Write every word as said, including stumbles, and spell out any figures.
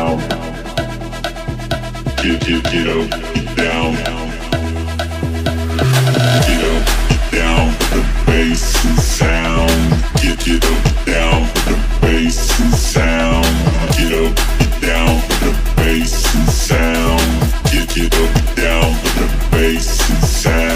down. Get, get, get up, get down. Get up, get down with the bass and sound. Get, get up, get down with the bass and sound. Get up, get down with the bass and sound. Get, get up, get down with the bass and sound.